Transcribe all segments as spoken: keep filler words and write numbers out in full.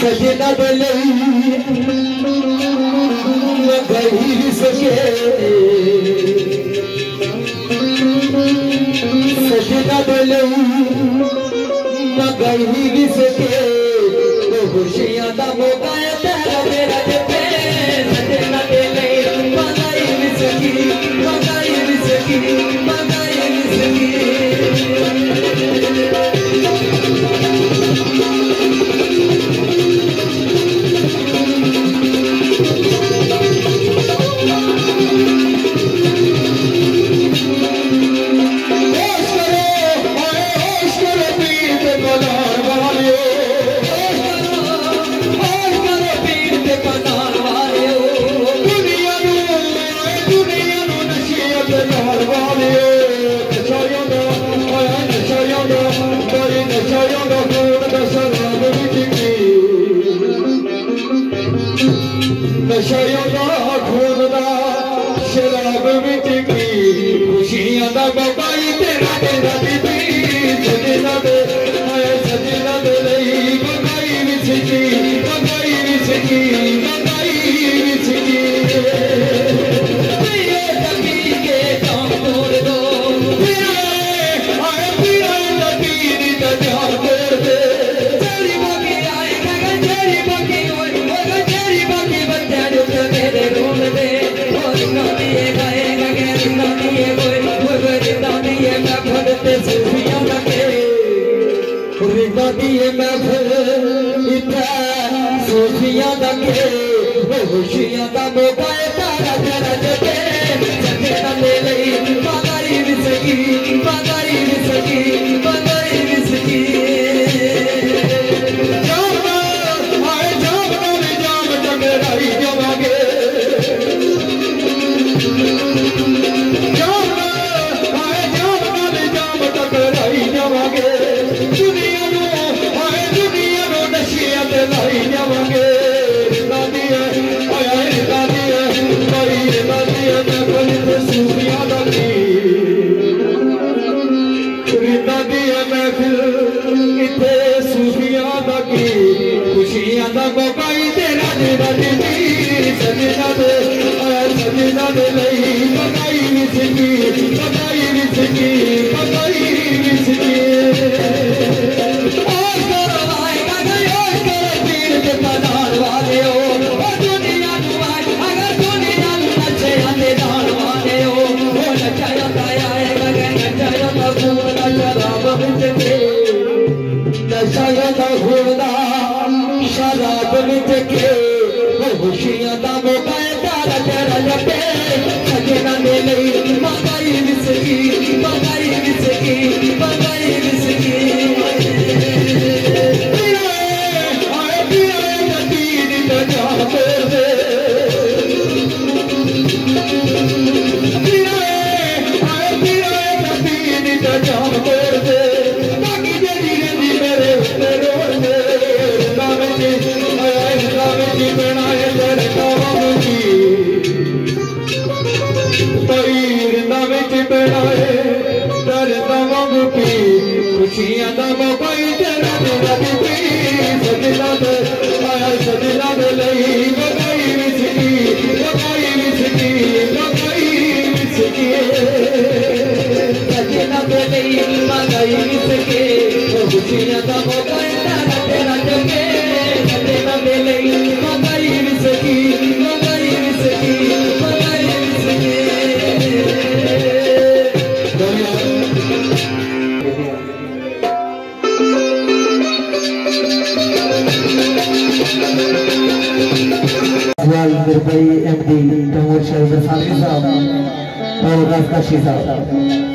सजना दले गई सके सजना दले गई सके तो खुशियां दा मौका है तेरा मेरा पे सजना दले गई सकी गई सकी गई सकी शराब विच की खुशियां दा बाबाई तेरा तेरा बीबी सजना दे आए सजना दे लई बाबाई विच की बाबाई विच की बाबाई विच की ये तकी के काम तोड़ दो आए पिया तकी दा ध्यान तोड़ दे तेरी बाकी आए गगा तेरी बाकी ओए ओए तेरी बाकी बच्चा जो मेरे रोन दे सूफिया दके खुशियां दा मौका है तारा तेरा जगे सजना ले लई बागाई विसकी बागाई विसकी बागाई विसकी जाम आए जाम नाल जाम टकराई जावांगे जाम आए जाम नाल जाम टकराई जावांगे दुनिया नु आए दुनिया नु नशियां ते लाई जावांगे खुशियां दा बाबाई तेरा तेरा दीदी सजना दे सजना दे लई बाबाई विसकी बाबाई विसकी बाबाई विसकी ओ करो भाई गए ओ करो पीर के पनार वाले हो ओ दुनिया नु आज अगर दुनिया नु नचे आते दान वाले हो ओ नचाया गाया है गए नचाया दा खून शराब विच के नचाया दा खून शराब विच के खुशियां दा मौका है तारा तेरा जपे सजना दे लई बागाई विसकी बागाई विसकी बागाई विसकी आए पिया नदीन दा जान तोड़ दे आए पिया नदीन दा जान तोड़ दे बाकी जेदी रंदी मेरे उत्ते रोड़ दे खुशियां दा बाबाई तेरा तेरा बीबी सजना दे आया सजना दे लई बाबाई विसकी बाबाई विसकी बाबाई विसकी सजना दे लई बाबाई विसकी खुशियां दा बाबाई तेरा तेरा जगे सजना दे लई बाबाई विसकी बाबाई विसकी बाबाई विसकी भाई एमडी तैमूर शहर सालवी साहब और राजकाशी साहब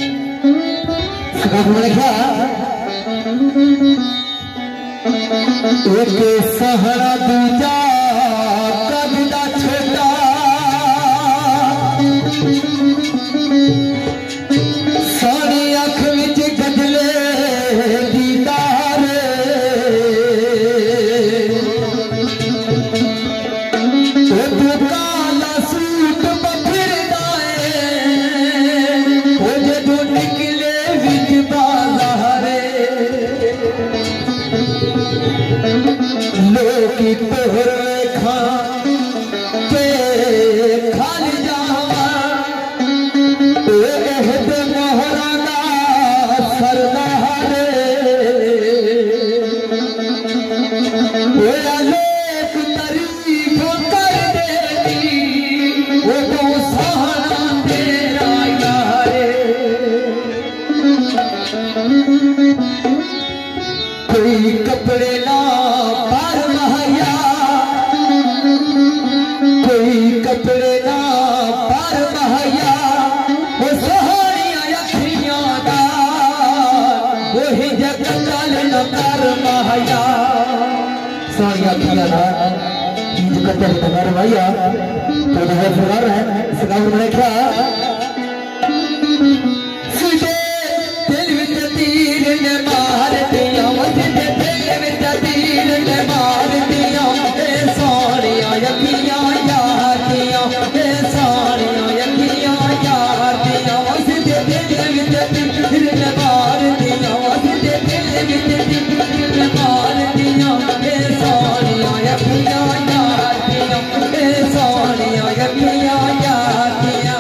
एक सहारा दूजा कबिला छोटा सारी अख विच गजले दीदार काला सूट बफरदा है जो निकले विच बाजार लोकी कोई कपड़े ना पार महया, कोई कपड़े ना पार महया, वो सोहनिया अखियां दा वही जग चल न कर महया। सोहनिया अखियां दा चीज कतल कर भैया तो जगह सुनार है सगाव में क्या सीधे दिल विच तीर ने मार दिया, सीधे दिल विच तीर ने मार दिया। ए सोहनिया अखियां यार दिया, ए सोहनिया अखियां यार दिया, सीधे दिल विच तीर ने मार दिया, सीधे दिल विच तीर ने मार दिया। ए सोहनिया अखियां यार दिया, ए सोहनिया अखियां यार दिया।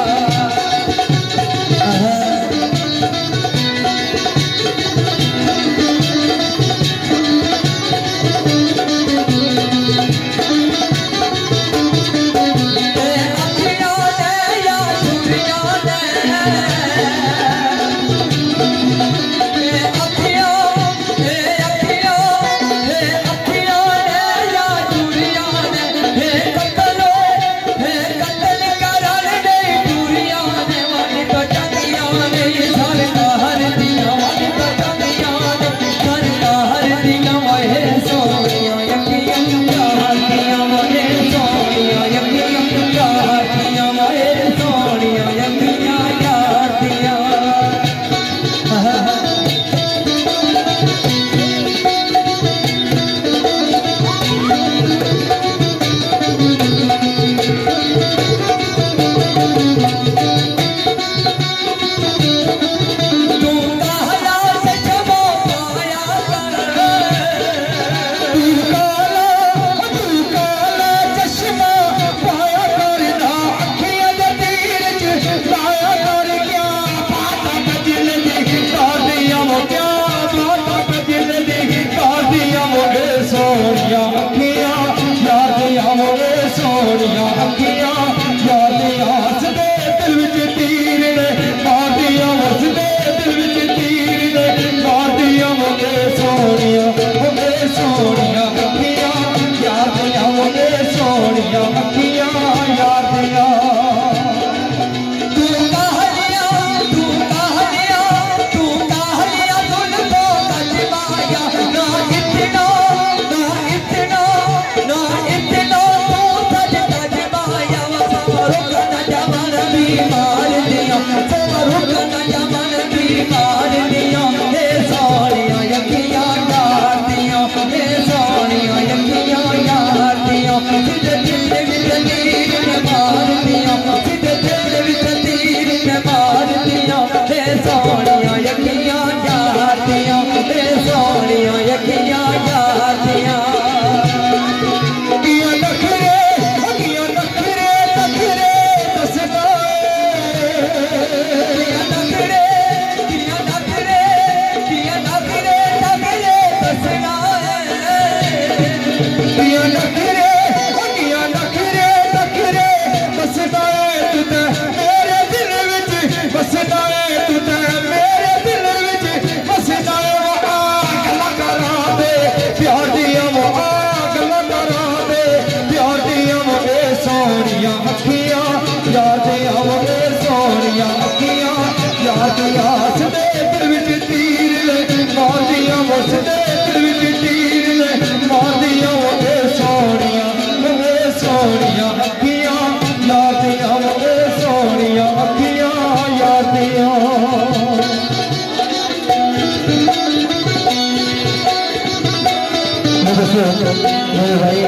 मेरे भाई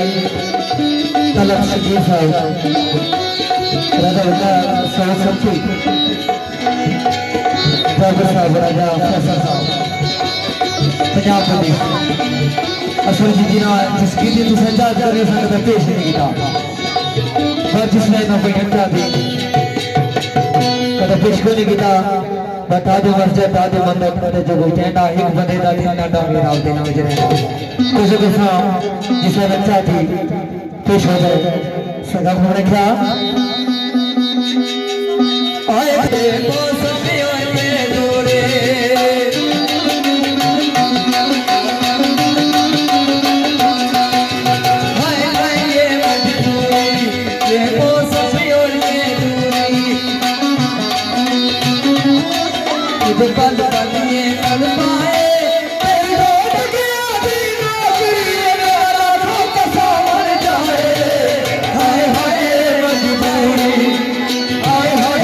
तलक शकीर साहब राजा उनका सरस्वती ड्राइवर साहब राजा फैसल साहब पंजाब प्रदेश असल जी जी ना जिस गीत की तुसें याद कर रहे संगत पेश नहीं किया पर जिसने ना कोई घंटा दी कदे पेश को नहीं किया बता दो मस्जिद दा दे मंदर ते जो कहंदा एक बंदे दा तीन डांगे राव दे नाम जरे कुछ दसा जिसे बच्चा थी पेश हो जाए सदा हमने क्या आए थे मौसम में दूरे हाय हाय ये मजबूरी ये मौसम में दूरी पल पल ये पल पाए रोड गया भी नौकरी मेरा रोक सामने जाए हाय हाय मजबूरी हाय हाय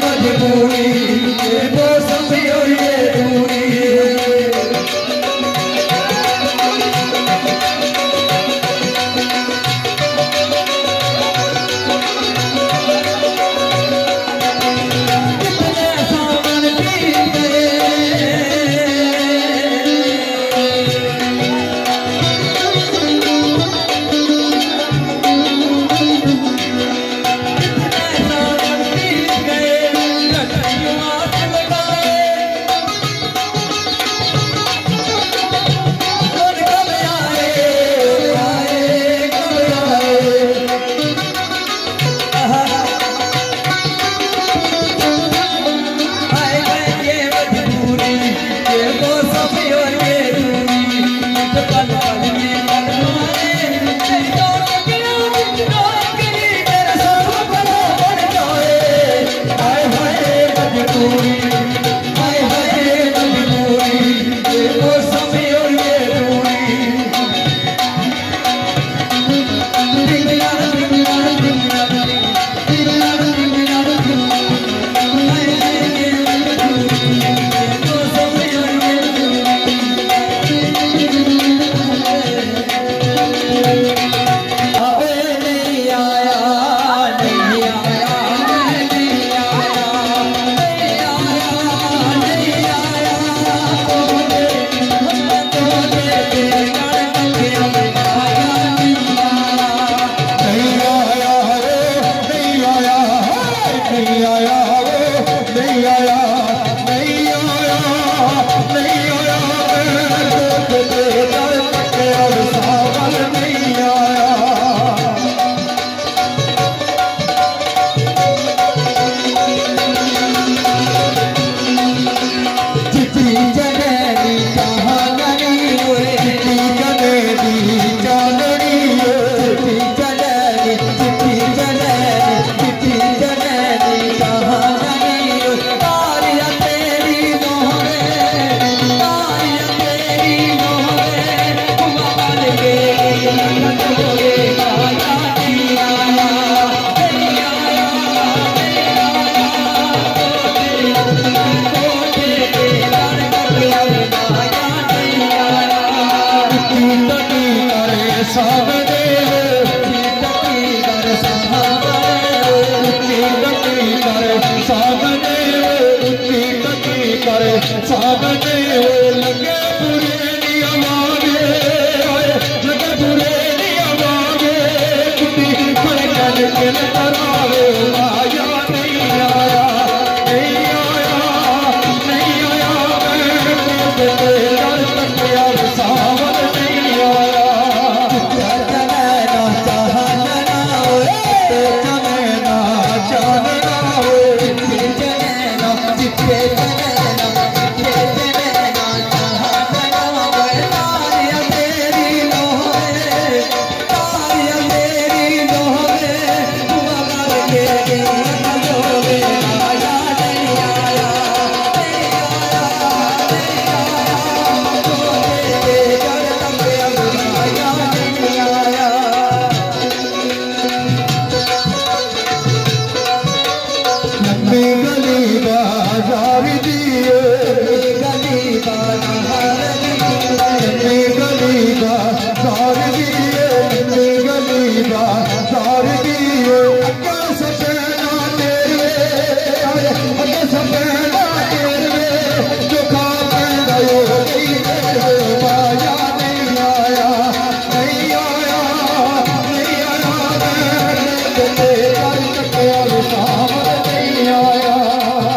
मजबूरी ये मौसम और ये दूरी नहीं आया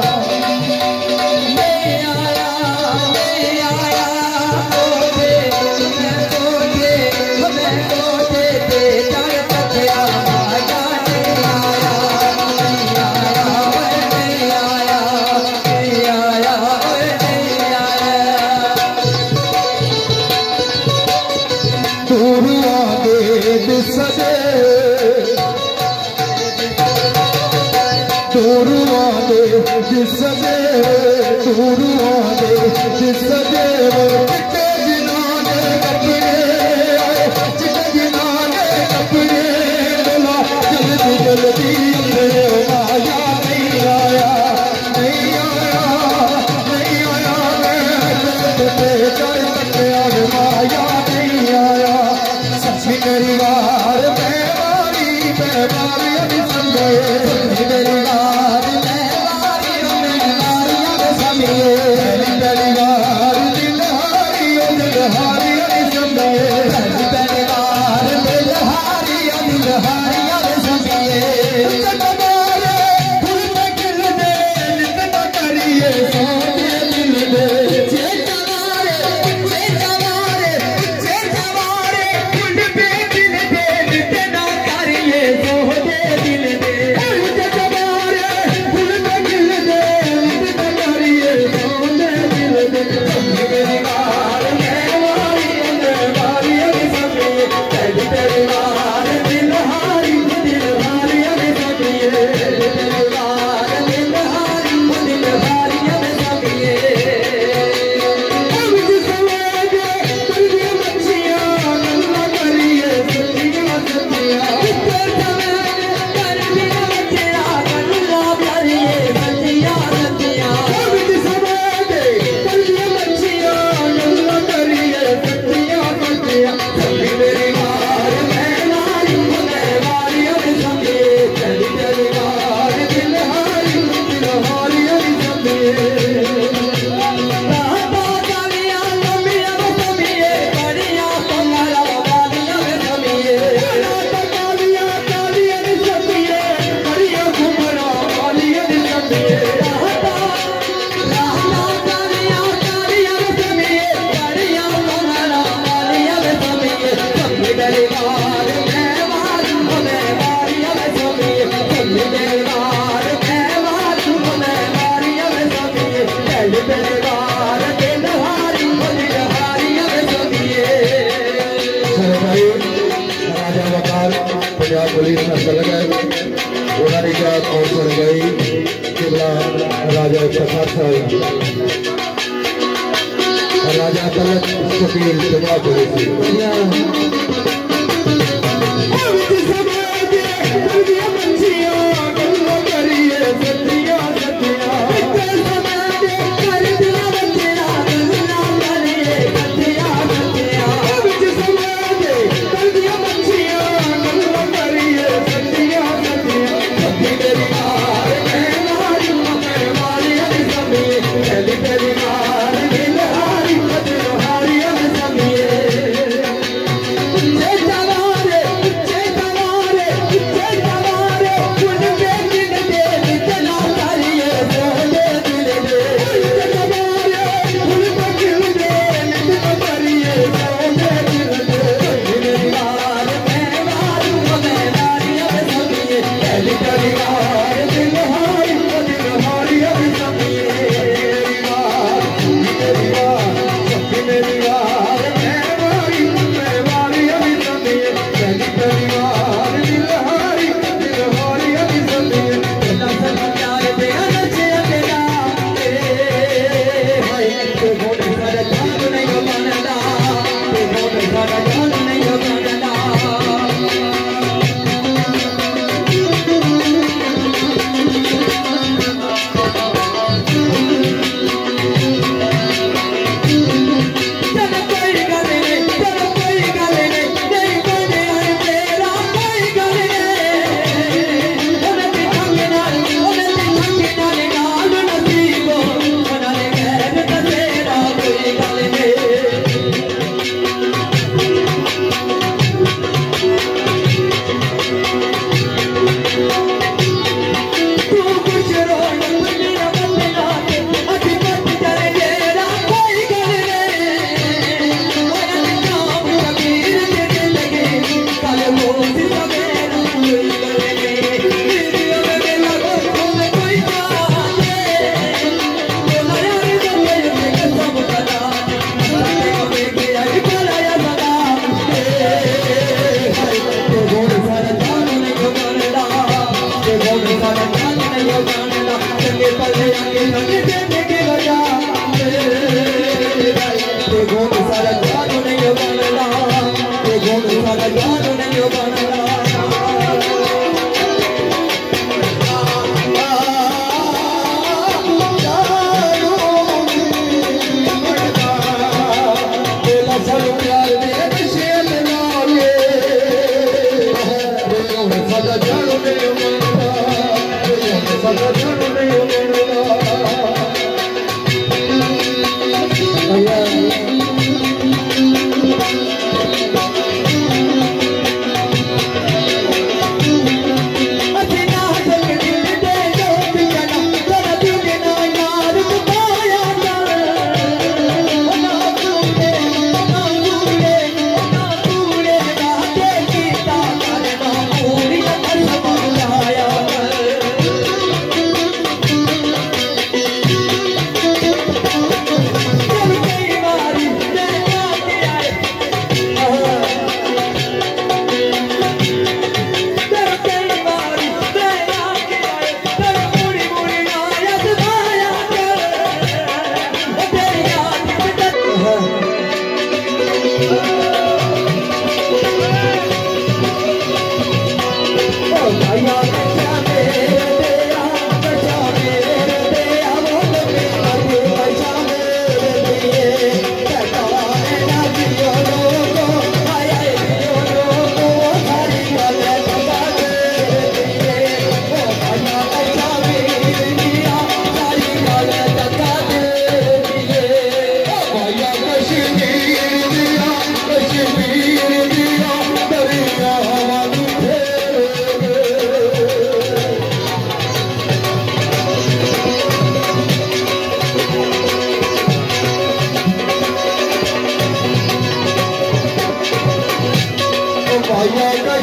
पंजाब पुलिस में चल गए उन्होंने क्या कौन सुन गई किबला राजा सफर राजा तलक शकील पंजाब पुलिस Yeah.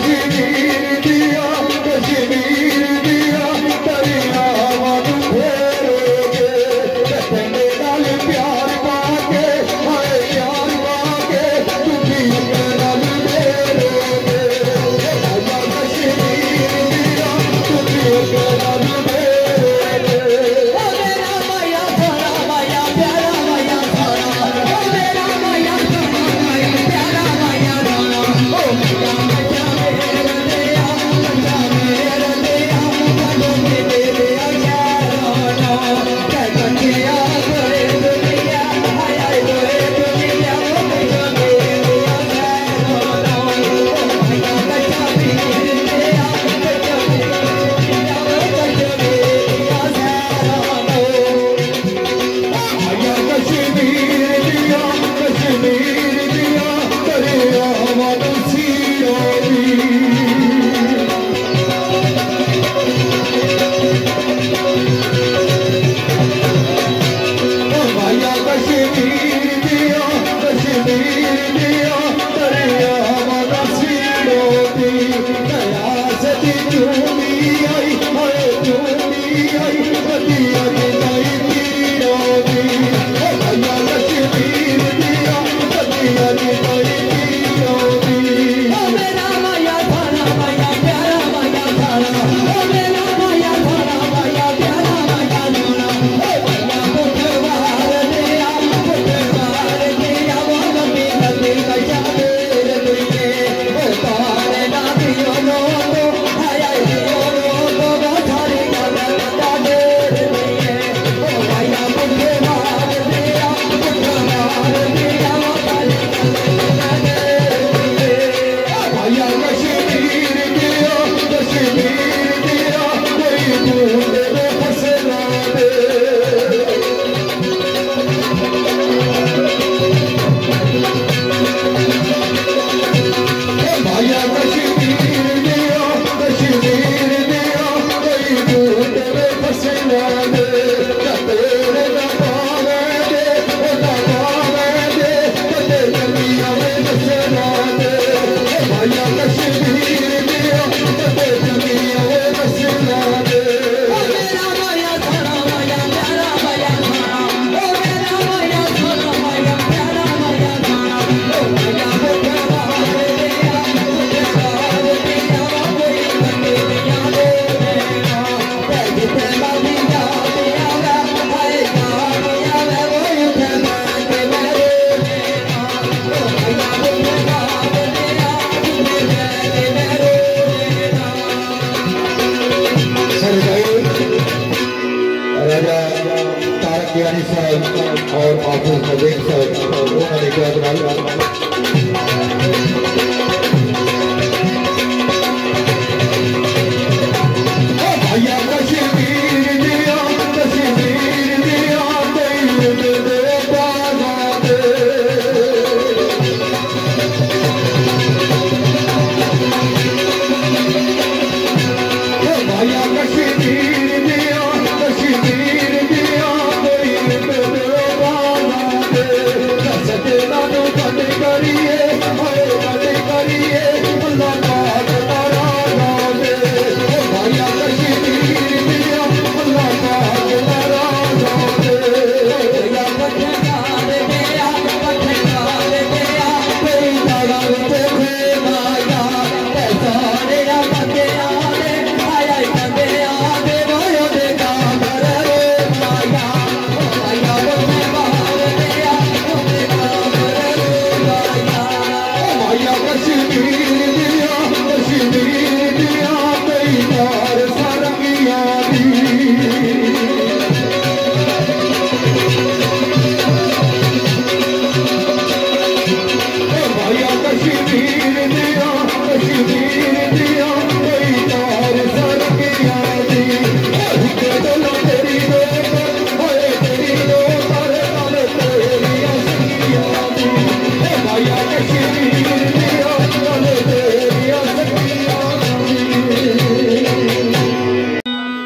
और हाफिज नजीम साहब उन्होंने क्या बना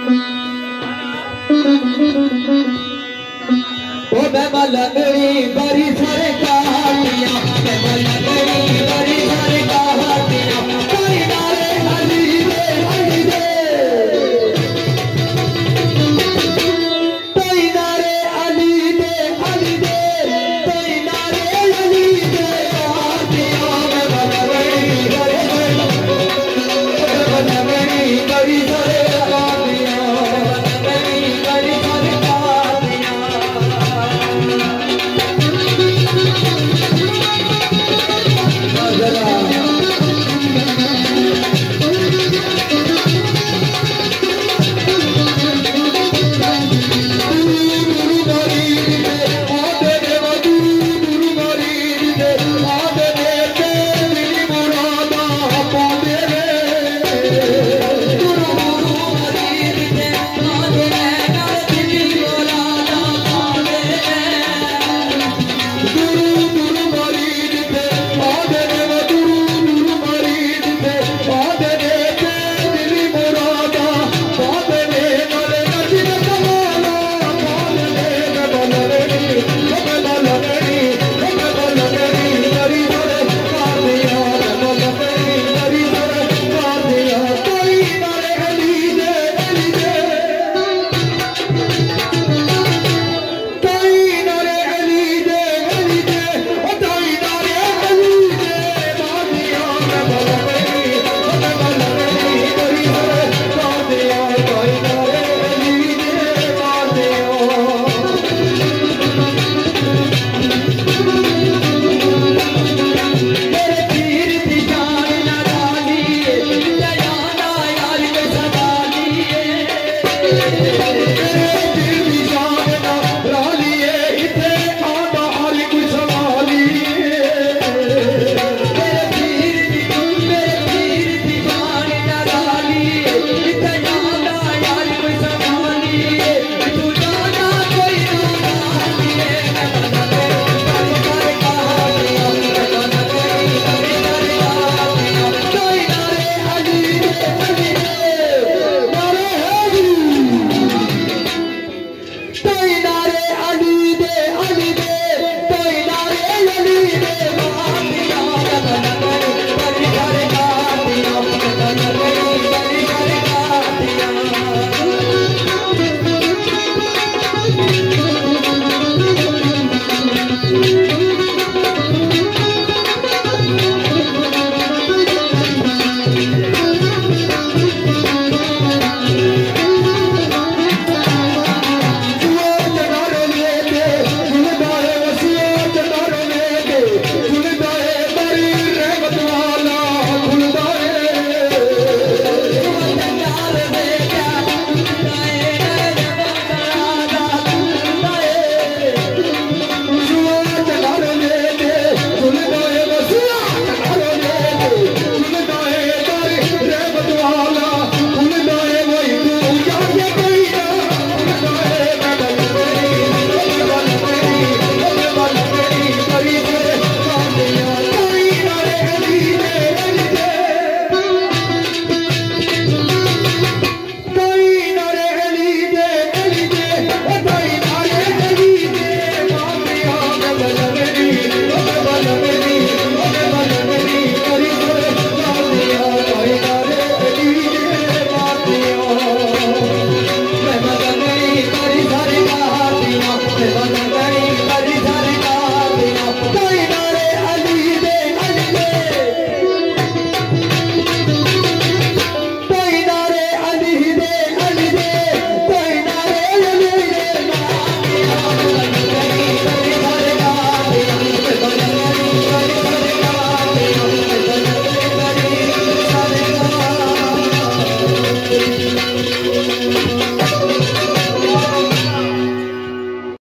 लगड़ी